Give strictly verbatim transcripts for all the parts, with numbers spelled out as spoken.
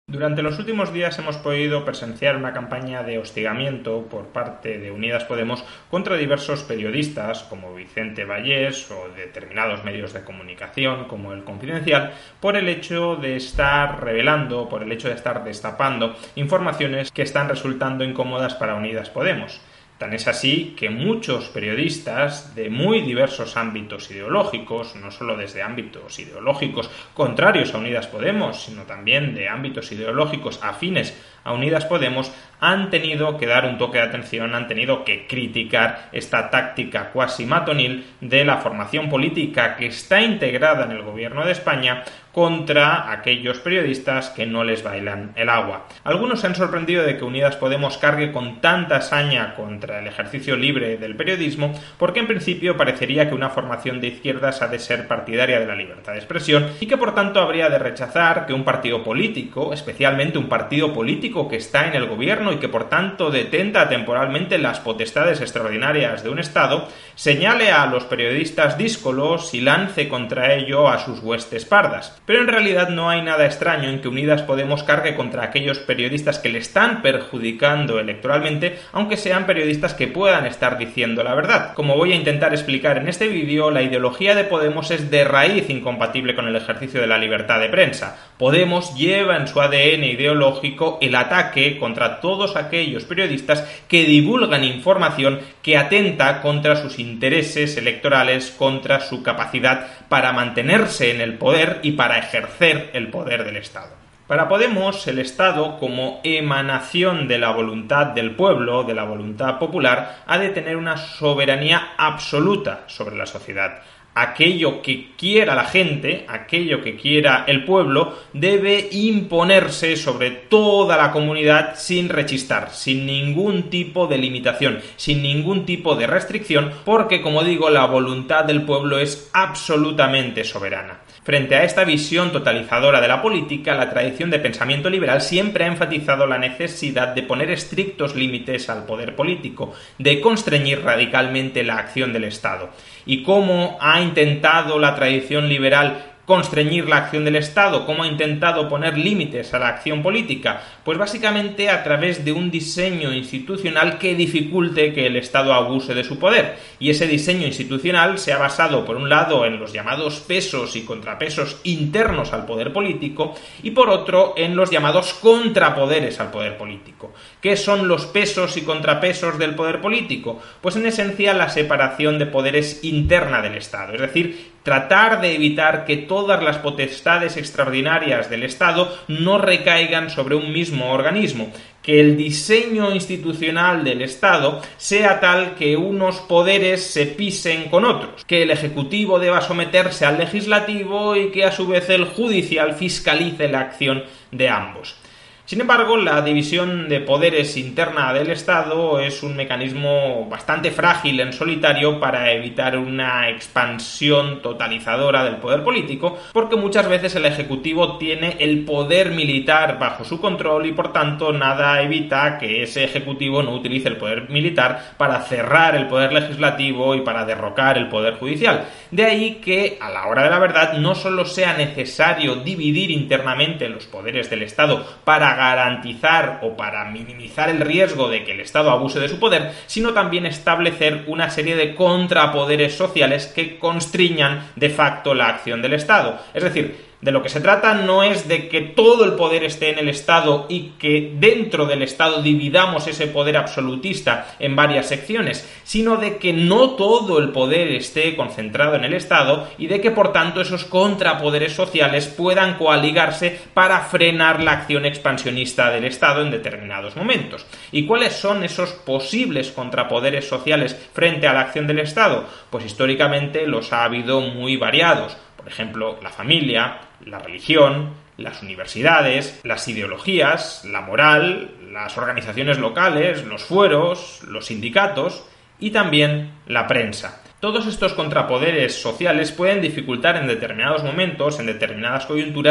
Durante los últimos días hemos podido presenciar una campaña de hostigamiento por parte de Unidas Podemos contra diversos periodistas como Vicente Vallés o determinados medios de comunicación como El Confidencial por el hecho de estar revelando, por el hecho de estar destapando informaciones que están resultando incómodas para Unidas Podemos. Tan es así que muchos periodistas de muy diversos ámbitos ideológicos, no solo desde ámbitos ideológicos contrarios a Unidas Podemos, sino también de ámbitos ideológicos afines a Unidas Podemos, han tenido que dar un toque de atención, han tenido que criticar esta táctica cuasi matonil de la formación política que está integrada en el gobierno de España contra aquellos periodistas que no les bailan el agua. Algunos se han sorprendido de que Unidas Podemos cargue con tanta saña contra el ejercicio libre del periodismo, porque en principio parecería que una formación de izquierdas ha de ser partidaria de la libertad de expresión y que por tanto habría de rechazar que un partido político, especialmente un partido político que está en el gobierno y que por tanto detenta temporalmente las potestades extraordinarias de un Estado, señale a los periodistas díscolos y lance contra ello a sus huestes pardas. Pero en realidad no hay nada extraño en que Unidas Podemos cargue contra aquellos periodistas que le están perjudicando electoralmente, aunque sean periodistas que puedan estar diciendo la verdad. Como voy a intentar explicar en este vídeo, la ideología de Podemos es de raíz incompatible con el ejercicio de la libertad de prensa. Podemos lleva en su A D N ideológico el ataque contra todos aquellos periodistas que divulgan información que atenta contra sus intereses electorales, contra su capacidad para mantenerse en el poder y para ejercer el poder del Estado. Para Podemos, el Estado, como emanación de la voluntad del pueblo, de la voluntad popular, ha de tener una soberanía absoluta sobre la sociedad. Aquello que quiera la gente, aquello que quiera el pueblo, debe imponerse sobre toda la comunidad sin rechistar, sin ningún tipo de limitación, sin ningún tipo de restricción, porque, como digo, la voluntad del pueblo es absolutamente soberana. Frente a esta visión totalizadora de la política, la tradición de pensamiento liberal siempre ha enfatizado la necesidad de poner estrictos límites al poder político, de constreñir radicalmente la acción del Estado. ¿Y cómo ha intentado la tradición liberal constreñir la acción del Estado? ¿Cómo ha intentado poner límites a la acción política? Pues básicamente a través de un diseño institucional que dificulte que el Estado abuse de su poder. Y ese diseño institucional se ha basado, por un lado, en los llamados pesos y contrapesos internos al poder político y, por otro, en los llamados contrapoderes al poder político. ¿Qué son los pesos y contrapesos del poder político? Pues en esencia la separación de poderes interna del Estado, es decir, tratar de evitar que todas las potestades extraordinarias del Estado no recaigan sobre un mismo organismo, que el diseño institucional del Estado sea tal que unos poderes se pisen con otros, que el Ejecutivo deba someterse al Legislativo y que a su vez el Judicial fiscalice la acción de ambos. Sin embargo, la división de poderes interna del Estado es un mecanismo bastante frágil en solitario para evitar una expansión totalizadora del poder político, porque muchas veces el Ejecutivo tiene el poder militar bajo su control y por tanto nada evita que ese Ejecutivo no utilice el poder militar para cerrar el poder legislativo y para derrocar el poder judicial. De ahí que, a la hora de la verdad, no solo sea necesario dividir internamente los poderes del Estado para garantizar o para minimizar el riesgo de que el Estado abuse de su poder, sino también establecer una serie de contrapoderes sociales que constriñan de facto la acción del Estado. Es decir, de lo que se trata no es de que todo el poder esté en el Estado y que dentro del Estado dividamos ese poder absolutista en varias secciones, sino de que no todo el poder esté concentrado en el Estado y de que por tanto esos contrapoderes sociales puedan coaligarse para frenar la acción expansionista del Estado en determinados momentos. ¿Y cuáles son esos posibles contrapoderes sociales frente a la acción del Estado? Pues históricamente los ha habido muy variados. Por ejemplo, la familia, la religión, las universidades, las ideologías, la moral, las organizaciones locales, los fueros, los sindicatos y también la prensa. Todos estos contrapoderes sociales pueden dificultar en determinados momentos, en determinadas coyunturas,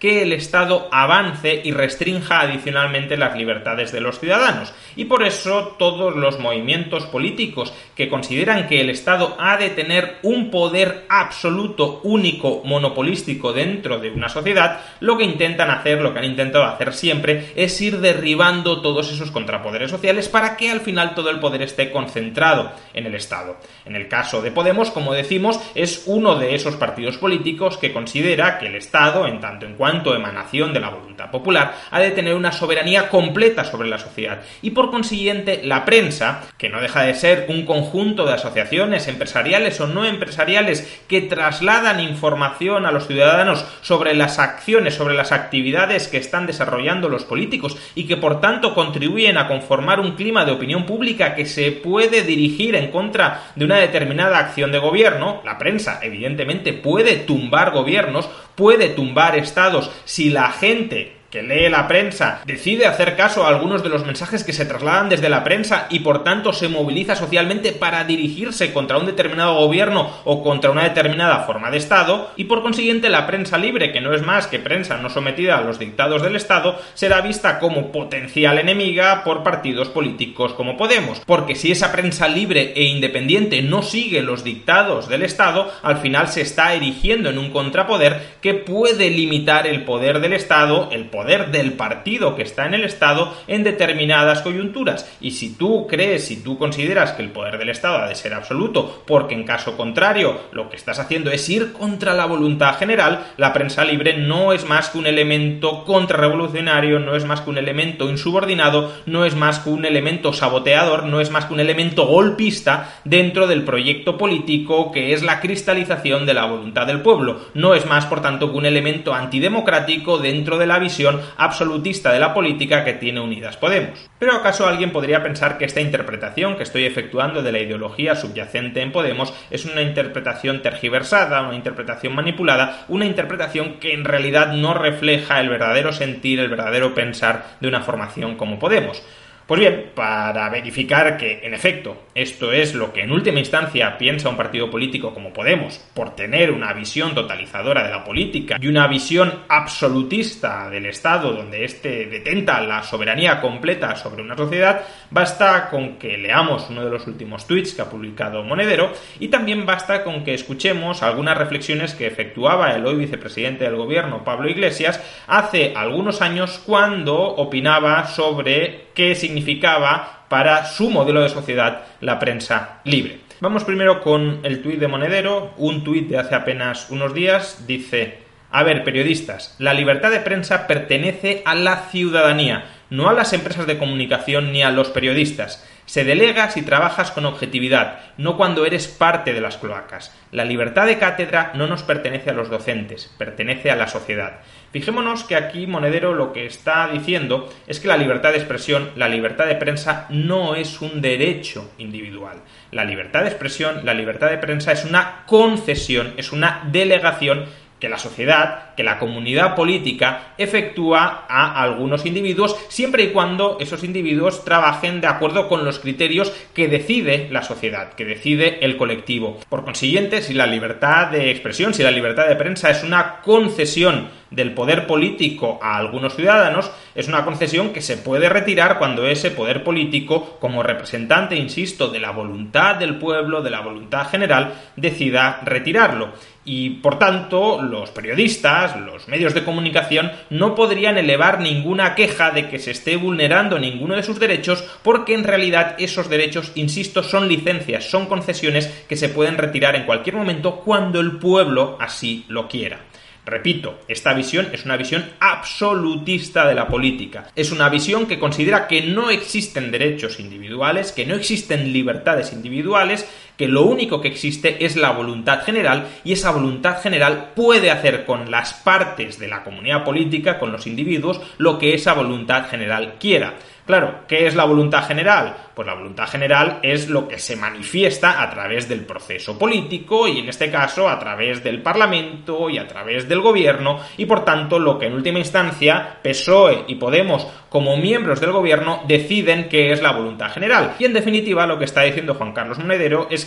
que el Estado avance y restrinja adicionalmente las libertades de los ciudadanos. Y por eso todos los movimientos políticos que consideran que el Estado ha de tener un poder absoluto, único, monopolístico dentro de una sociedad, lo que intentan hacer, lo que han intentado hacer siempre, es ir derribando todos esos contrapoderes sociales para que al final todo el poder esté concentrado en el Estado. En el caso de Podemos, como decimos, es uno de esos partidos políticos que considera que el Estado, en tanto en cuanto emanación de la voluntad popular, ha de tener una soberanía completa sobre la sociedad. Y por consiguiente, la prensa, que no deja de ser un conjunto de asociaciones empresariales o no empresariales que trasladan información a los ciudadanos sobre las acciones, sobre las actividades que están desarrollando los políticos y que por tanto contribuyen a conformar un clima de opinión pública que se puede dirigir en contra de una determinada acción de gobierno. La prensa, evidentemente, puede tumbar gobiernos, puede tumbar estados si la gente que lee la prensa decide hacer caso a algunos de los mensajes que se trasladan desde la prensa y por tanto se moviliza socialmente para dirigirse contra un determinado gobierno o contra una determinada forma de Estado, y por consiguiente la prensa libre, que no es más que prensa no sometida a los dictados del Estado, será vista como potencial enemiga por partidos políticos como Podemos, porque si esa prensa libre e independiente no sigue los dictados del Estado, al final se está erigiendo en un contrapoder que puede limitar el poder del Estado, el poder poder del partido que está en el Estado en determinadas coyunturas. Y si tú crees, si tú consideras que el poder del Estado ha de ser absoluto, porque en caso contrario lo que estás haciendo es ir contra la voluntad general, la prensa libre no es más que un elemento contrarrevolucionario, no es más que un elemento insubordinado, no es más que un elemento saboteador, no es más que un elemento golpista dentro del proyecto político que es la cristalización de la voluntad del pueblo. No es más, por tanto, que un elemento antidemocrático dentro de la visión absolutista de la política que tiene Unidas Podemos. ¿Pero acaso alguien podría pensar que esta interpretación que estoy efectuando de la ideología subyacente en Podemos es una interpretación tergiversada, una interpretación manipulada, una interpretación que en realidad no refleja el verdadero sentir, el verdadero pensar de una formación como Podemos? Pues bien, para verificar que, en efecto, esto es lo que en última instancia piensa un partido político como Podemos, por tener una visión totalizadora de la política y una visión absolutista del Estado, donde éste detenta la soberanía completa sobre una sociedad, basta con que leamos uno de los últimos tuits que ha publicado Monedero, y también basta con que escuchemos algunas reflexiones que efectuaba el hoy vicepresidente del gobierno, Pablo Iglesias, hace algunos años, cuando opinaba sobre qué significaba para su modelo de sociedad la prensa libre. Vamos primero con el tuit de Monedero, un tuit de hace apenas unos días. Dice: a ver, periodistas, la libertad de prensa pertenece a la ciudadanía, no a las empresas de comunicación ni a los periodistas. Se delega si trabajas con objetividad, no cuando eres parte de las cloacas. La libertad de cátedra no nos pertenece a los docentes, pertenece a la sociedad. Fijémonos que aquí Monedero lo que está diciendo es que la libertad de expresión, la libertad de prensa, no es un derecho individual. La libertad de expresión, la libertad de prensa es una concesión, es una delegación que la sociedad, que la comunidad política efectúa a algunos individuos, siempre y cuando esos individuos trabajen de acuerdo con los criterios que decide la sociedad, que decide el colectivo. Por consiguiente, si la libertad de expresión, si la libertad de prensa es una concesión del poder político a algunos ciudadanos, es una concesión que se puede retirar cuando ese poder político, como representante, insisto, de la voluntad del pueblo, de la voluntad general, decida retirarlo. Y, por tanto, los periodistas, los medios de comunicación, no podrían elevar ninguna queja de que se esté vulnerando ninguno de sus derechos, porque en realidad esos derechos, insisto, son licencias, son concesiones que se pueden retirar en cualquier momento cuando el pueblo así lo quiera. Repito, esta visión es una visión absolutista de la política. Es una visión que considera que no existen derechos individuales, que no existen libertades individuales, que lo único que existe es la voluntad general, y esa voluntad general puede hacer con las partes de la comunidad política, con los individuos, lo que esa voluntad general quiera. Claro, ¿qué es la voluntad general? Pues la voluntad general es lo que se manifiesta a través del proceso político y en este caso a través del Parlamento y a través del gobierno, y por tanto lo que en última instancia P S O E y Podemos como miembros del gobierno deciden que es la voluntad general. Y en definitiva lo que está diciendo Juan Carlos Monedero es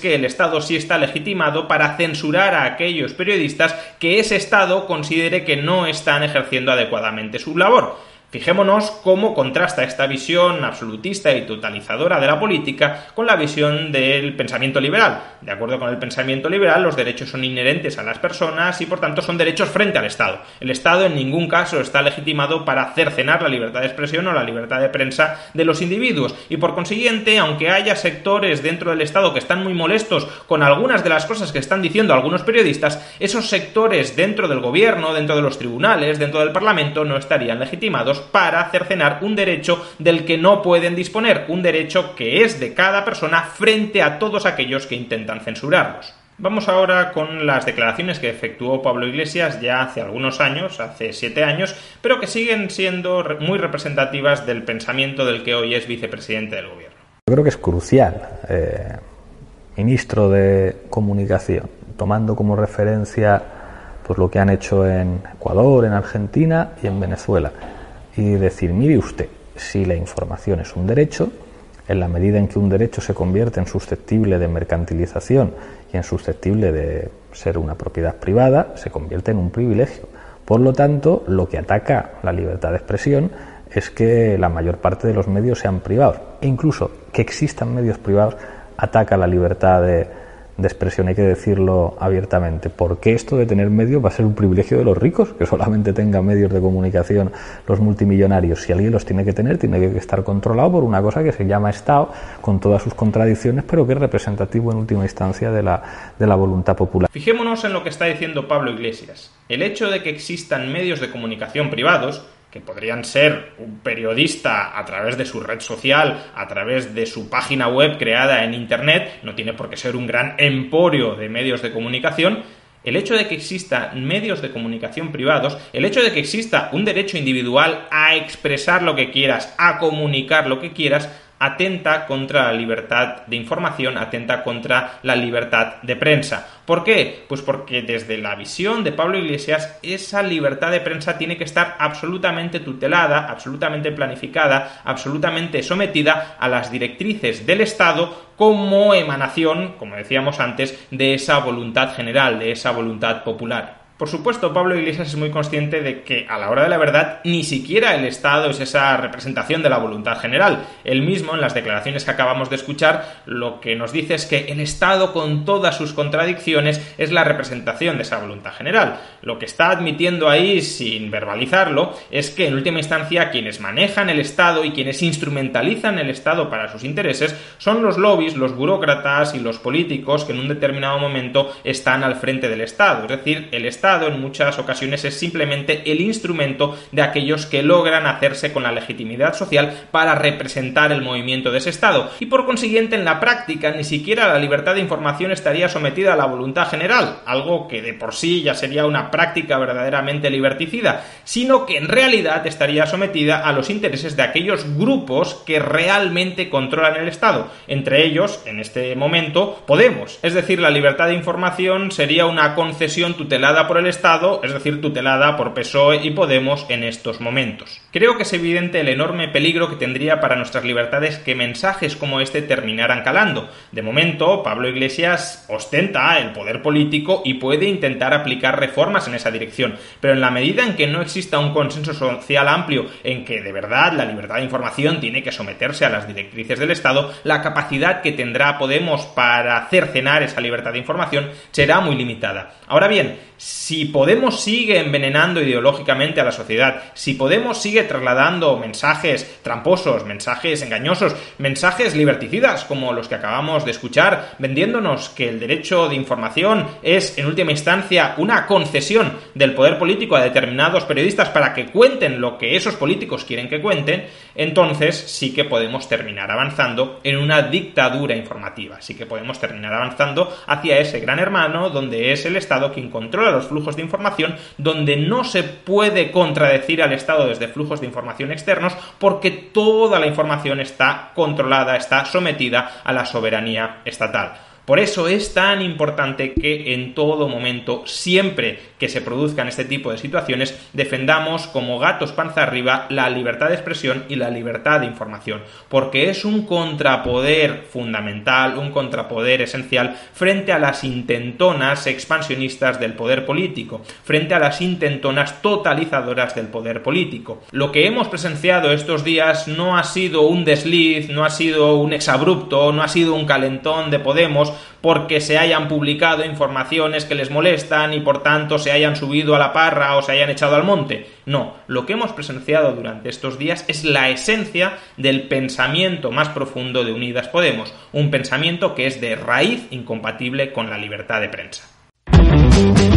que el Estado sí está legitimado para censurar a aquellos periodistas que ese Estado considere que no están ejerciendo adecuadamente su labor. Fijémonos cómo contrasta esta visión absolutista y totalizadora de la política con la visión del pensamiento liberal. De acuerdo con el pensamiento liberal, los derechos son inherentes a las personas y por tanto son derechos frente al Estado. El Estado en ningún caso está legitimado para cercenar la libertad de expresión o la libertad de prensa de los individuos y por consiguiente, aunque haya sectores dentro del Estado que están muy molestos con algunas de las cosas que están diciendo algunos periodistas, esos sectores dentro del gobierno, dentro de los tribunales, dentro del Parlamento no estarían legitimados para cercenar un derecho del que no pueden disponer, un derecho que es de cada persona frente a todos aquellos que intentan censurarlos. Vamos ahora con las declaraciones que efectuó Pablo Iglesias ya hace algunos años, hace siete años, pero que siguen siendo muy representativas del pensamiento del que hoy es vicepresidente del gobierno. Yo creo que es crucial, eh, ministro de Comunicación, tomando como referencia pues, lo que han hecho en Ecuador, en Argentina y en Venezuela. Y decir, mire usted, si la información es un derecho, en la medida en que un derecho se convierte en susceptible de mercantilización y en susceptible de ser una propiedad privada, se convierte en un privilegio. Por lo tanto, lo que ataca la libertad de expresión es que la mayor parte de los medios sean privados. E incluso que existan medios privados ataca la libertad de de expresión, hay que decirlo abiertamente. ¿Por qué esto de tener medios va a ser un privilegio de los ricos? Que solamente tengan medios de comunicación los multimillonarios. Si alguien los tiene que tener, tiene que estar controlado por una cosa que se llama Estado, con todas sus contradicciones, pero que es representativo en última instancia de la, de la voluntad popular. Fijémonos en lo que está diciendo Pablo Iglesias. El hecho de que existan medios de comunicación privados, que podrían ser un periodista a través de su red social, a través de su página web creada en Internet, no tiene por qué ser un gran emporio de medios de comunicación. El hecho de que existan medios de comunicación privados, el hecho de que exista un derecho individual a expresar lo que quieras, a comunicar lo que quieras, atenta contra la libertad de información, atenta contra la libertad de prensa. ¿Por qué? Pues porque desde la visión de Pablo Iglesias, esa libertad de prensa tiene que estar absolutamente tutelada, absolutamente planificada, absolutamente sometida a las directrices del Estado como emanación, como decíamos antes, de esa voluntad general, de esa voluntad popular. Por supuesto, Pablo Iglesias es muy consciente de que, a la hora de la verdad, ni siquiera el Estado es esa representación de la voluntad general. Él mismo, en las declaraciones que acabamos de escuchar, lo que nos dice es que el Estado, con todas sus contradicciones, es la representación de esa voluntad general. Lo que está admitiendo ahí, sin verbalizarlo, es que, en última instancia, quienes manejan el Estado y quienes instrumentalizan el Estado para sus intereses son los lobbies, los burócratas y los políticos que en un determinado momento están al frente del Estado. Es decir, el Estado en muchas ocasiones es simplemente el instrumento de aquellos que logran hacerse con la legitimidad social para representar el movimiento de ese Estado y por consiguiente en la práctica ni siquiera la libertad de información estaría sometida a la voluntad general, algo que de por sí ya sería una práctica verdaderamente liberticida, sino que en realidad estaría sometida a los intereses de aquellos grupos que realmente controlan el Estado, entre ellos, en este momento, Podemos. Es decir, la libertad de información sería una concesión tutelada por el Estado, es decir, tutelada por P S O E y Podemos en estos momentos. Creo que es evidente el enorme peligro que tendría para nuestras libertades que mensajes como este terminaran calando. De momento, Pablo Iglesias ostenta el poder político y puede intentar aplicar reformas en esa dirección, pero en la medida en que no exista un consenso social amplio en que de verdad la libertad de información tiene que someterse a las directrices del Estado, la capacidad que tendrá Podemos para cercenar esa libertad de información será muy limitada. Ahora bien, si Podemos sigue envenenando ideológicamente a la sociedad, si Podemos sigue trasladando mensajes tramposos, mensajes engañosos, mensajes liberticidas como los que acabamos de escuchar, vendiéndonos que el derecho de información es en última instancia una concesión del poder político a determinados periodistas para que cuenten lo que esos políticos quieren que cuenten, entonces sí que podemos terminar avanzando en una dictadura informativa, sí que podemos terminar avanzando hacia ese gran hermano donde es el Estado quien controla los flujos de información, donde no se puede contradecir al Estado desde flujos de información externos porque toda la información está controlada, está sometida a la soberanía estatal. Por eso es tan importante que en todo momento, siempre que que se produzcan este tipo de situaciones, defendamos como gatos panza arriba la libertad de expresión y la libertad de información, porque es un contrapoder fundamental, un contrapoder esencial frente a las intentonas expansionistas del poder político, frente a las intentonas totalizadoras del poder político. Lo que hemos presenciado estos días no ha sido un desliz, no ha sido un exabrupto, no ha sido un calentón de Podemos porque se hayan publicado informaciones que les molestan y por tanto se hayan subido a la parra o se hayan echado al monte. No, lo que hemos presenciado durante estos días es la esencia del pensamiento más profundo de Unidas Podemos, un pensamiento que es de raíz incompatible con la libertad de prensa.